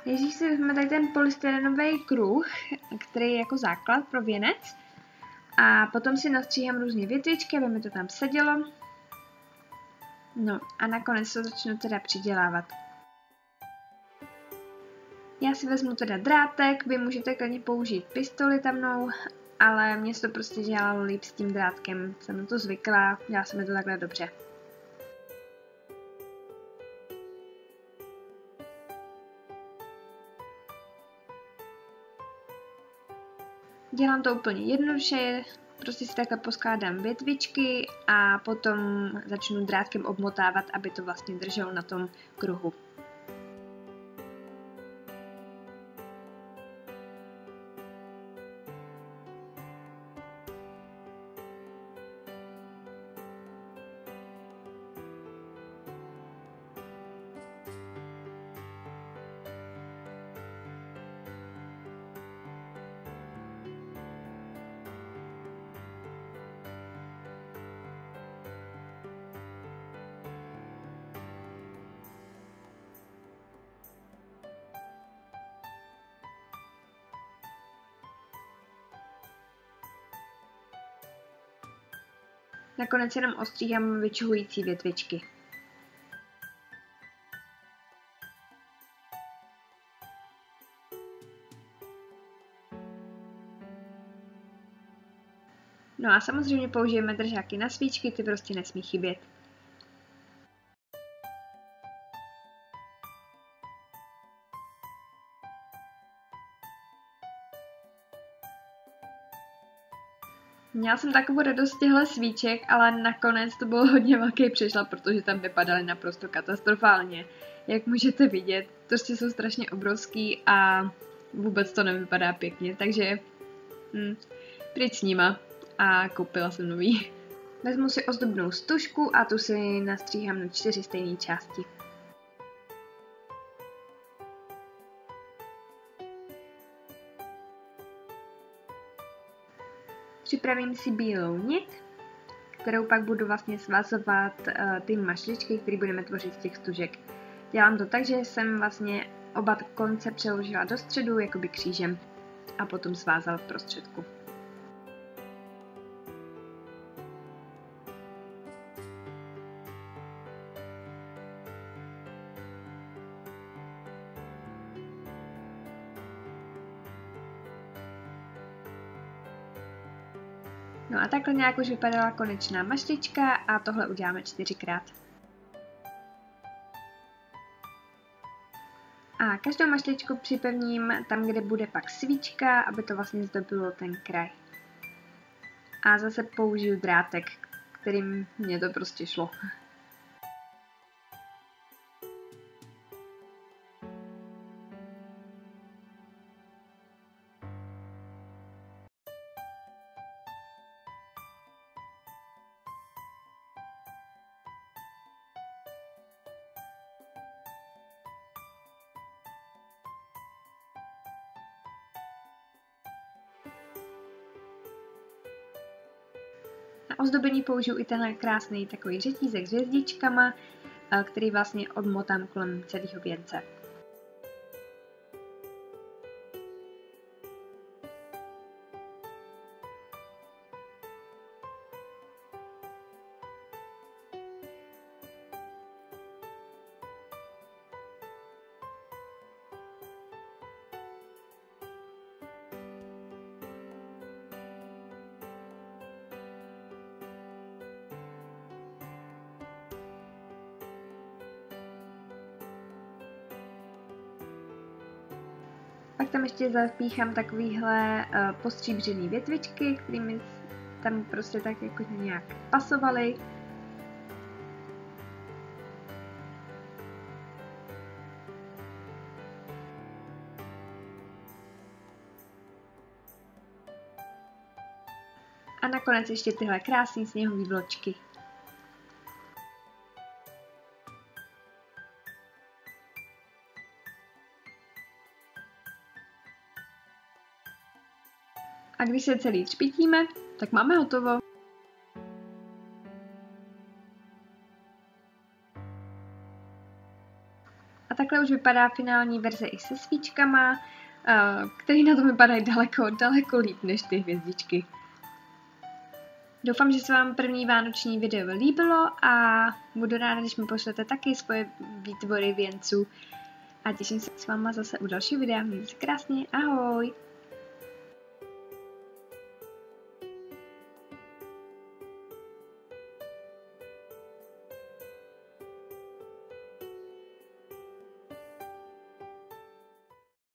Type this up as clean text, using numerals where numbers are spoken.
Nejdřív si vezmeme tady ten polystyrenový kruh, který je jako základ pro věnec. A potom si nastříhám různé větvičky, aby mi to tam sedělo. No a nakonec to začnu teda přidělávat. Já si vezmu teda drátek, vy můžete klidně použít pistoli tamnou, ale mně se to prostě dělalo líp s tím drátkem. Jsem na to zvyklá, dělá se mi to takhle dobře. Dělám to úplně jednoduše, prostě si takhle poskládám větvičky a potom začnu drátkem obmotávat, aby to vlastně drželo na tom kruhu. Nakonec jenom ostříhám vyčuhující větvičky. No a samozřejmě použijeme držáky na svíčky, ty prostě nesmí chybět. Měla jsem takovou radost z těchto svíček, ale nakonec to bylo hodně velký přešlap, protože tam vypadaly naprosto katastrofálně. Jak můžete vidět, prostě jsou strašně obrovský a vůbec to nevypadá pěkně, takže pryč s nima a koupila jsem nový. Vezmu si ozdobnou stužku a tu si nastříhám na 4 stejné části. Připravím si bílou nit, kterou pak budu vlastně svazovat ty mašličky, které budeme tvořit z těch stužek. Dělám to tak, že jsem vlastně oba konce přeložila do středu, jakoby křížem, a potom svázala v prostředku. No a takhle nějak už vypadala konečná mašlička a tohle uděláme 4krát. A každou mašličku připevním tam, kde bude pak svíčka, aby to vlastně zdobilo ten kraj. A zase použiju drátek, kterým mě to prostě šlo. Na ozdobení použiju i tenhle krásný takový řetízek s hvězdičkama, který vlastně odmotám kolem celého věnce. Pak tam ještě zapíchám takovýhle postříbřený větvičky, kterými tam prostě tak jako nějak pasovaly. A nakonec ještě tyhle krásné sněhové vločky. A když se celý třpítíme, tak máme hotovo. A takhle už vypadá finální verze i se svíčkama, které na tom vypadají daleko líp než ty hvězdičky. Doufám, že se vám první vánoční video líbilo a budu ráda, když mi pošlete taky svoje výtvory věnců. A těším se s váma zase u dalšího videa. Mějte se krásně, ahoj!